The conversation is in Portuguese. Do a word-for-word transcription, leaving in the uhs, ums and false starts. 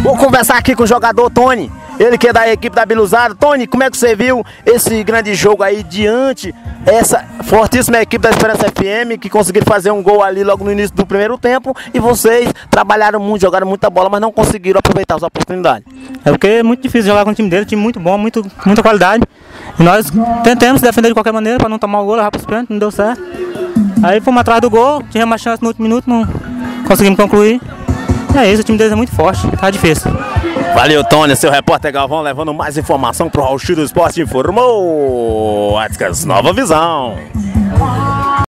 Vou conversar aqui com o jogador Tony, ele que é da equipe da Biluzada. Tony, como é que você viu esse grande jogo aí diante essa fortíssima equipe da Esperança F M, que conseguiram fazer um gol ali logo no início do primeiro tempo, e vocês trabalharam muito, jogaram muita bola, mas não conseguiram aproveitar as oportunidades? É porque é muito difícil jogar com o time dele, time muito bom, muito, muita qualidade. E nós tentamos defender de qualquer maneira para não tomar o gol, levar para os pênaltis, não deu certo. Aí fomos atrás do gol, tinha uma chance no último minuto, não conseguimos concluir. É isso, o time deles é muito forte, tá difícil. Valeu, Tony, seu repórter Galvão levando mais informação pro Raul X do Esporte, informou Óticas Nova Visão.